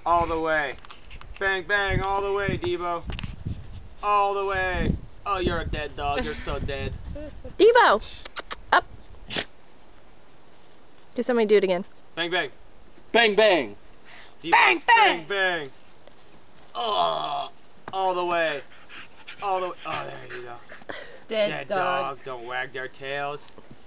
All the way. Bang, bang, all the way, Deebo. All the way. Oh, you're a dead dog. You're so dead. Deebo! Up! Do somebody do it again. Bang, bang. Bang, bang. Deebo. Bang, bang! Bang, bang. Oh, all the way. All the way. Oh, there you go. Dead Dead dog. Don't wag their tails.